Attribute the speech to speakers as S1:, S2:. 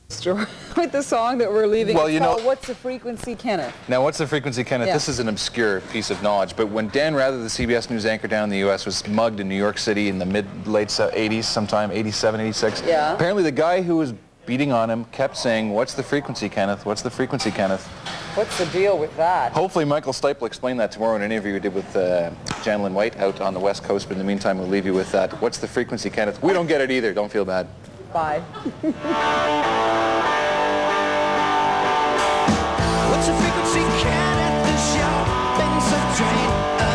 S1: story with the song that we're leaving.
S2: Well,
S1: it's
S2: you know,
S1: called What's the Frequency, Kenneth?
S2: Now, What's the Frequency, Kenneth?
S1: Yeah.
S2: This is an obscure piece of knowledge, but when Dan Rather, the CBS News anchor down in the U.S., was mugged in New York City in the late 80s, sometime 87, 86,
S1: yeah.
S2: Apparently the guy who was beating on him kept saying, "What's the frequency, Kenneth? What's the frequency, Kenneth?"
S1: What's the deal with that?
S2: Hopefully Michael Stipe will explain that tomorrow in an interview we did with Janlyn White out on the West Coast, but in the meantime we'll leave you with that. What's the frequency, Kenneth? We don't get it either. Don't feel bad.
S1: Bye.
S3: What's the frequency, Kenneth? The show been so trained.